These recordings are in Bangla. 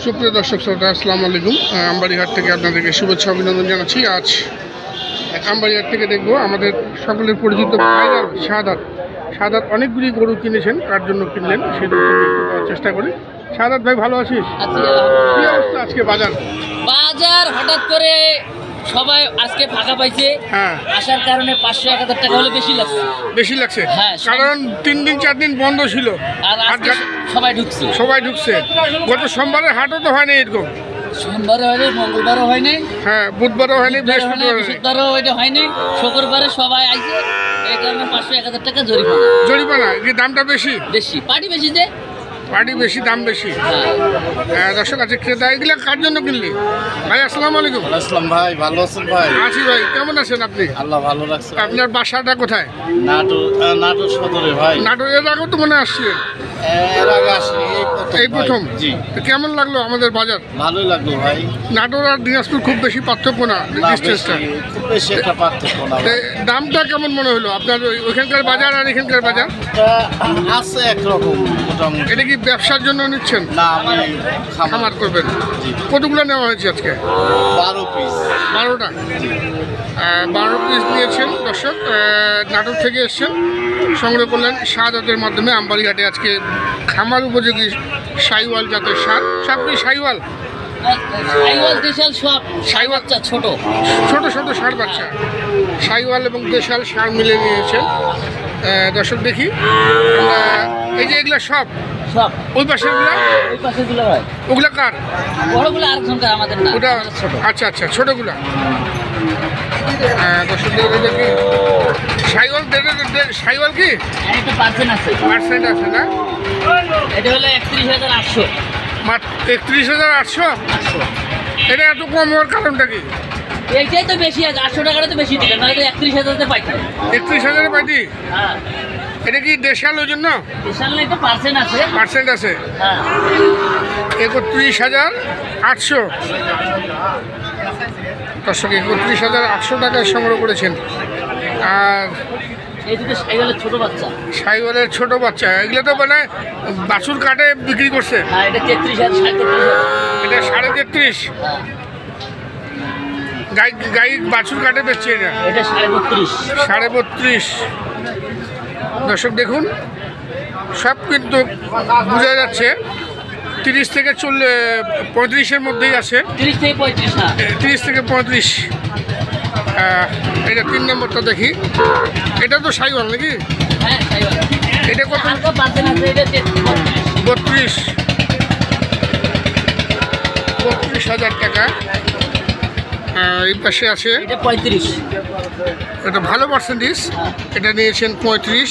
সুপ্রিয় দর্শক শ্রোতা, আসসালামু আলাইকুম। আমবাড়িহাট থেকে আপনাদেরকে শুভেচ্ছা অভিনন্দন জানাচ্ছি। আজ আমবাড়িহাট থেকে দেখব আমাদের সকলের পরিচিত ভাইরাল শাহাদাত অনেকগুলি গরু কিনেছেন, কার জন্য কিনলেন সেটা একটু দেওয়ার চেষ্টা করি। শাহাদাত ভাই, ভালো আছিস? কি অবস্থা আজকে বাজার? হঠাৎ করে সবাই আজকে ফাঁকা পাইছে, হ্যাঁ, আসার কারণে 500-1000 টাকা হলে বেশি লাগছে। হ্যাঁ, কারণ 3 দিন 4 দিন বন্ধ ছিল, আর আজকে সবাই ঢুকছে। গত সোমবারে হাটও তো হয়নি এরকম, সোমবারও হয়নি, মঙ্গলবারও হয়নি, হ্যাঁ, বুধবারও হয়নি, বৃহস্পতিবারও হয়নি, শুক্রবারে সবাই আইছে। এই কারণে 500-1000 টাকা জরিমানা। কি দামটা বেশি? পার্টি বেশি যে পার্টি বেশি, দাম বেশি। দর্শক আছে ক্রেতা, এগুলো কার জন্য কিনলি ভাই? আসসালামু আলাইকুম। আসসালাম ভাই, ভালো আছেন ভাই? আছি ভাই, কেমন আছেন আপনি? আল্লাহ ভালো রাখছে। আপনার বাসাটা কোথায়? নাটোর সদরে ভাই। নাটোর এর আগেও তো মনে আসছিলেন? এর আগে আসি, এই প্রথম? জি। তো কেমন লাগলো আমাদের বাজার? ভালোই লাগলো ভাই। নাটোর আর দিনাজপুর খুব বেশি পার্থক্য না, ডিস্টেন্সটা খুব বেশি একটা পার্থক্য না। দামটা কেমন মনে হলো আপনার ওইখানকার বাজার আর এখানকার বাজার? আছে একরকম মোটামুটি। এটা কি ব্যবসার জন্য নিচ্ছেন? না, আমি খামার করবেন। কতগুলো নেওয়া হয়েছে আজকে? 12 পিস। 12টা? 12 পিস নিয়েছেন দর্শক। নাটোর থেকে এসছেন, সংগ্রহ করলেন শাহাদাতের মাধ্যমে। আমবাড়িহাটে আজকে খামার উপযোগী সাইওয়াল জাতের সার। সব কি সাইওয়াল? ছোট ছোট ষাঁড় বাচ্চা, সাইওয়াল এবং দেশাল ষাঁড় মিলে নিয়েছেন দর্শক। দেখি আমরা, এই যে এগুলা সব ওই পাশেরগুলা, ওগুলা কার? ওটা আচ্ছা, ছোটগুলা দর্শক দেখি। সাইওয়াল কি পার্সেন্ট আছে না? এটা হলো 31,800। 31,800? এটা এত কম হওয়ার কারণটা কি? এইটাই তো বেশি আছে, 800 টাকাটা তো বেশি দিলেন, নয়তো 31,000 পাইতেন। 31,000 পাইতি? হ্যাঁ। এটা কি দেশাল ওই জন্য? দেশাল নাই তো, পার্সেন্ট আছে। হ্যাঁ। 31,800 দর্শক, 31,800 টাকায় সংগ্রহ করেছেন। আর এই দুটো সাইওয়ালের ছোট বাচ্চা। সাইওয়ালের ছোট বাচ্চা, এগুলো তো মানে বাছুর কাটে বিক্রি করছে। হ্যাঁ, এটা 33,000। এটা 33.5। গাই বাছুর কাটে বেচছে এটা? এটা 32.5। 32.5 দর্শক দেখুন, সব কিন্তু বোঝা যাচ্ছে 30 থেকে 35-এর মধ্যেই আছে। 30 থেকে 35 না, 30 থেকে 35। এটা 3 নম্বরটা দেখি। এটা তো সাইওয়াল নাকি? হ্যাঁ, সাইওয়াল। এটা কত? হালকা পার্সেন্ট আছে, এটা 32,000 টাকা। এই পাশে আছে এটা 35। এটা ভালো পার্সেন্টেজ, এটা নিয়েছেন 35।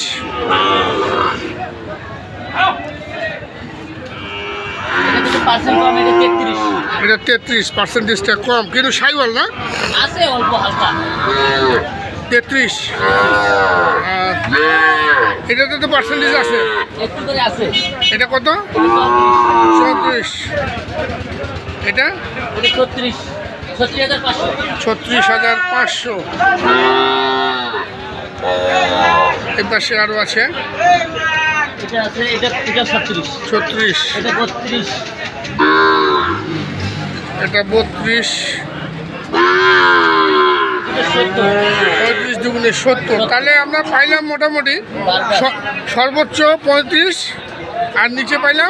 পার্সেন্ট কম, এটা 33। এটা 33, পার্সেন্টেজটা কম, কিন্তু সাইওয়াল না? আছে অল্প হালকা। 33। এটাতে তো পার্সেন্টেজ আছে, একটু করে আছে। এটা কত? 34। এটা 36,500। এই পাশে আরও আছে। এটা আছে, এটা 36। 36। এটা 32। এটা 32। 35 দুগুণে 70। তাহলে আমরা পাইলাম মোটামুটি সর্বোচ্চ 35, আর নিচে পাইলাম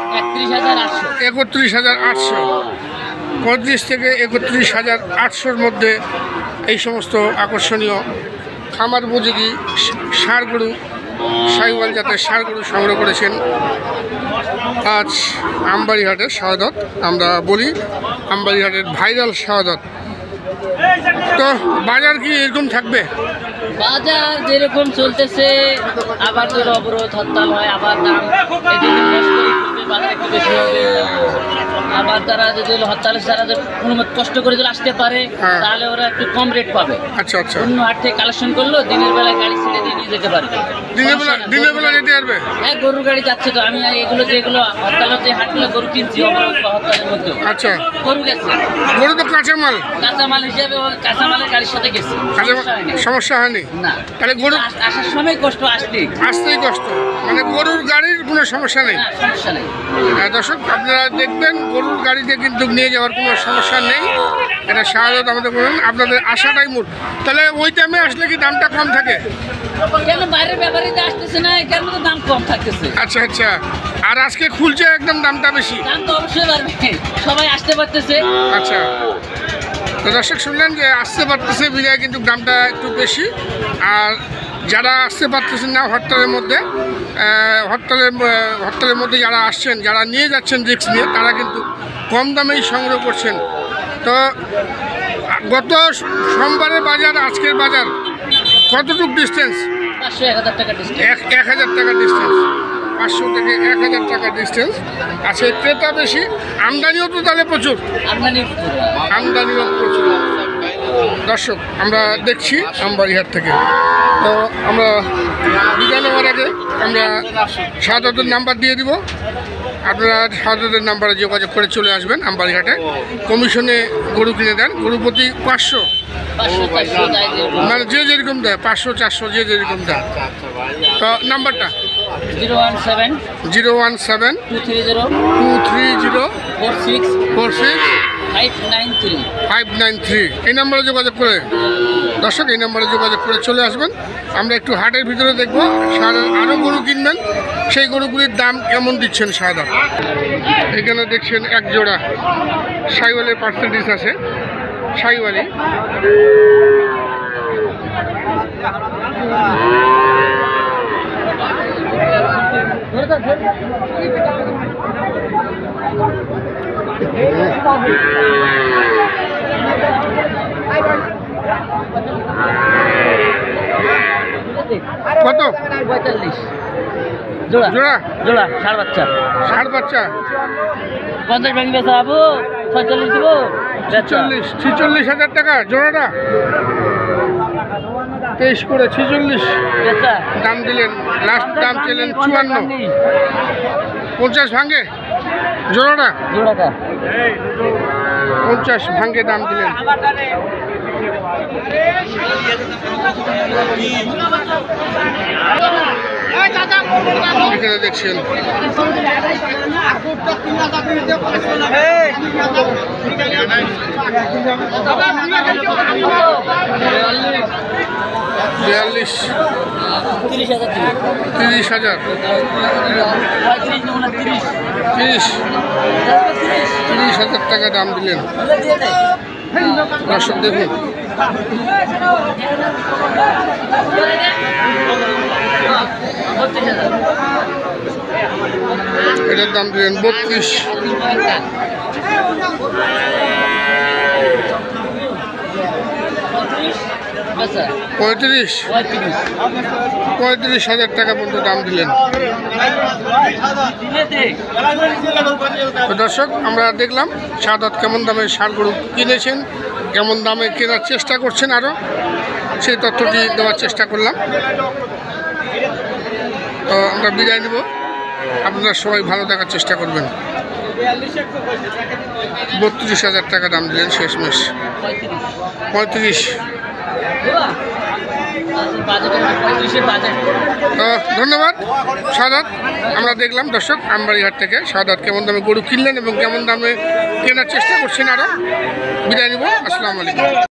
31,800। 35 থেকে 31,800-র মধ্যে এই সমস্ত আকর্ষণীয় খামার উপযোগী ষাঁড় গরু, সাইওয়াল জাতের ষাঁড় গরু সংগ্রহ করেছেন আজ আমবাড়িহাটের শাহাদাত। আমরা বলি আমবাড়িহাটের ভাইরাল শাহাদাত। তো বাজার কি এরকম থাকবে? বাজার যেরকম চলতেছে, আবার তোর অবরোধ হরতাল হয়, আবার দাম বাজার একটু বেশি হবে। আবার তারা যদি হরতালের তারা কোনো কষ্ট করে যদি আসতে পারে, তাহলে ওরা একটু কম রেট পাবে। আচ্ছা। অন্য হাট থেকে কালেকশন করলো, দিনের বেলায় গাড়ি ছেড়ে দিয়ে নিয়ে যেতে পারবে। দিনের বেলা যেতে পারবে? হ্যাঁ, গরুর গাড়ি যাচ্ছে তো। আমি যেগুলো হরতালের যে হাটগুলো গরু কিনছি অবরোধ বা হরতালের মধ্যে, আচ্ছা, গরু গেছে। গরু তো কাঁচামাল হিসেবে কাঁচামালের গাড়ির সাথে গেছে, সমস্যা হয়নি না। তাহলে গরু আসার সময় কষ্ট, আসতেই কষ্ট, মানে গরুর গাড়ির কোনো সমস্যা নেই। সমস্যা নেই। দর্শক, আপনারা দেখবেন গরু গরুর গাড়িতে কিন্তু নিয়ে যাওয়ার কোনো সমস্যা নেই। এটা শাহাদাত আমাদের বলুন, আপনাদের আসাটাই মূল। তাহলে ওই টাইমে আসলে কি দামটা কম থাকে? কেন বাইরের ব্যাপারীতে আসতেছে না, কেন তো দাম কম থাকতেছে। আচ্ছা আচ্ছা, আর আজকে খুলছে একদম দামটা বেশি। দাম তো অবশ্যই বাড়বে, সবাই আসতে পারতেছে। আচ্ছা, তো দর্শক শুনলেন যে আসতে পারতেছে বিদায় কিন্তু দামটা একটু বেশি। আর যারা আসতে পারতেছেন না হরতালের মধ্যে, হরতালের মধ্যে যারা আসছেন, যারা নিয়ে যাচ্ছেন রিস্ক নিয়ে, তারা কিন্তু কম দামেই সংগ্রহ করছেন। তো গত সোমবারের বাজার আজকের বাজার কতটুকু ডিস্টেন্স? 500-1000 টাকা ডিসকাউন্ট। 1000 টাকা ডিস্টেন্স, 500 থেকে 1000 টাকা ডিস্টেন্স আছে। ক্রেতা বেশি, আমদানিও তো তাহলে প্রচুর, আমদানিও প্রচুর। দর্শক আমরা দেখছি আমবাড়িহাট থেকে। তো আমরা বিদায় নেওয়ার আগে আমরা শাহাদাতের নাম্বার দিয়ে দিব, আপনারা শাহাদাতের নাম্বারে যোগাযোগ করে চলে আসবেন আমবাড়িহাটে। কমিশনে গরু কিনে দেন, গরু প্রতি 500, 500-400 যাই যেরকম। মানে যে যেরকম দেয়, 500-400 যে যেরকম দেয়। তো নাম্বারটা 017 017 230 230 46 46 593। 593 এই নাম্বারে যোগাযোগ করে, দর্শক এই নাম্বারে যোগাযোগ করে চলে আসবেন। আমরা একটু হাটের ভিতরে দেখবো, আরও গরু কিনবেন, সেই গরুগুলির দাম কেমন দিচ্ছেন শাহাদাত। এখানে দেখছেন এক জোড়া শাহিওয়ালের পার্সেন্টেজ আছে, শাহিওয়ালি। কত 45 জোড়া জোড়া? জোড়া ষাঁড় বাচ্চা। ষাট বাচ্চা 50 ভাঙি বেচা আবু, 46 দিব। 46,000 টাকা জোড়াটা, 23 করে 46 বেচা দাম দিলেন। লাস্ট দাম ছিলেন 54, 50 ভাঙ্গে জোড়াটা, জোড়াটা 50 ভাঙ্গে দাম দিলেন। এখানে দেখছেন বিয়াল্লিশ, 30,000, 30,000 টাকা দাম দিলেন। দর্শক দেখুন এটার দাম দিলেন 32, 35,000 টাকা পর্যন্ত দাম দিলেন। তো দর্শক আমরা দেখলাম শাহাদাত কেমন দামে ষাঁড় গরু কিনেছেন, কেমন দামে কেনার চেষ্টা করছেন, আরও সেই তথ্যটি দেওয়ার চেষ্টা করলাম। তো আমরা বিদায় নেব, আপনারা সবাই ভালো থাকার চেষ্টা করবেন। 32,000 টাকা দাম দিলেন শেষমেশ, 35। তো ধন্যবাদ শাহাদাত। আমরা দেখলাম দর্শক আমবাড়িহাট থেকে শাহাদাত কেমন দামে গরু কিনলেন এবং কেমন দামে কেনার চেষ্টা করছেন। আরও বিদায় নিব, আসসালামু আলাইকুম।